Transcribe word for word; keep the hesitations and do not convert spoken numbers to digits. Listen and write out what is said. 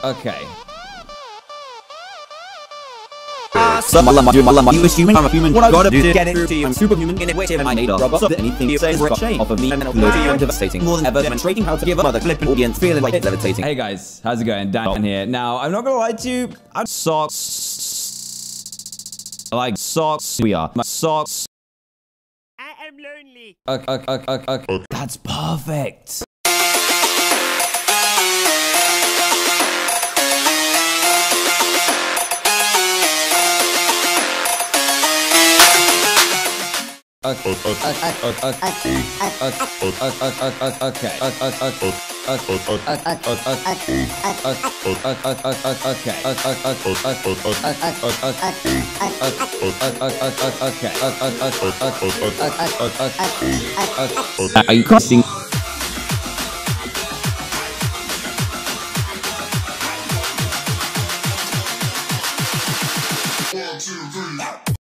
Okay. So, you assuming I'm a human? What I gotta do to get it through to you? I'm superhuman in which I made a robot. So anything you say is ricochet off of me and loading and devastating. More than ever demonstrating how to give a mother flipping audience feeling like it's levitating. Hey guys, how's it going? Dan here. Now, I'm not gonna lie to you. I'm socks. Like socks. We are. My socks. I am lonely. Okay, okay, okay, okay. That's perfect. Okay. Okay. Okay. Are you crossing? One, two, three.